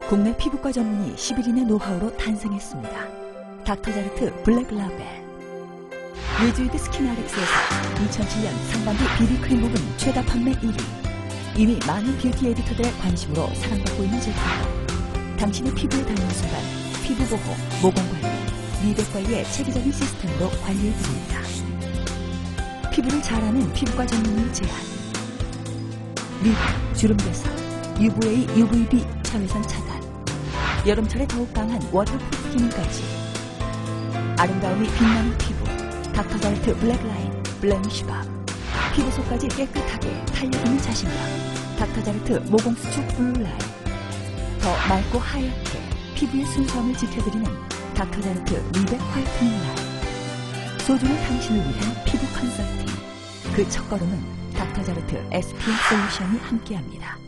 국내 피부과 전문의 11인의 노하우로 탄생했습니다. 닥터자르트 블랙 라벨. 리주이드 스킨Rx에서 2007년 상반기 비비크림 부분 최다 판매 1위. 이미 많은 뷰티 에디터들의 관심으로 사랑받고 있는 제품. 당신의 피부에 닿는 순간 피부 보호, 모공 관리, 미백 관리의 체계적인 시스템으로 관리해드립니다. 피부를 잘 아는 피부과 전문의 제안. 미백, 주름 개선, UVA, UVB 자외선 차단, 여름철에 더욱 강한 워터프루프 기능까지. 아름다움이 빛나는 피부, 닥터자르트 블랙라인, 블레미쉬밤. 피부 속까지 깨끗하게 탄력 있는 자신감, 닥터자르트 모공수축 블루라인. 더 맑고 하얗게 피부의 순수함을 지켜드리는 닥터자르트 미백 화이트닝 라인. 소중한 당신을 위한 피부 컨설팅. 그 첫걸음은 닥터자르트 SPF 솔루션이 함께합니다.